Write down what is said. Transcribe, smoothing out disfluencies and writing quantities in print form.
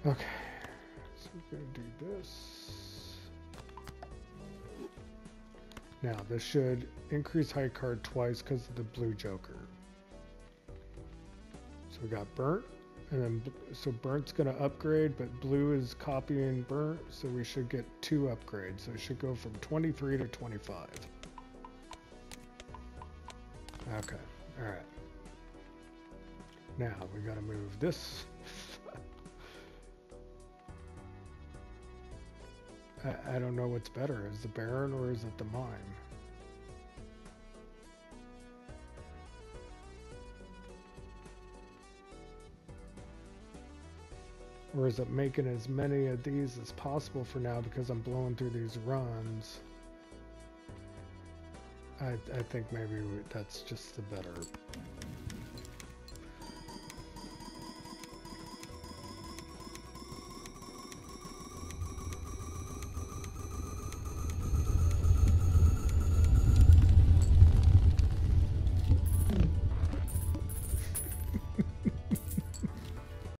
Okay, so we're gonna do this. Now this should increase high card twice because of the blue joker. So we got burnt, and then so burnt's gonna upgrade, but blue is copying burnt, so we should get 2 upgrades. So it should go from 23 to 25. Okay, all right. Now we gotta move this. I don't know what's better. Is the Baron or is it the Mime? Or is it making as many of these as possible for now because I'm blowing through these runs? I think maybe that's just the better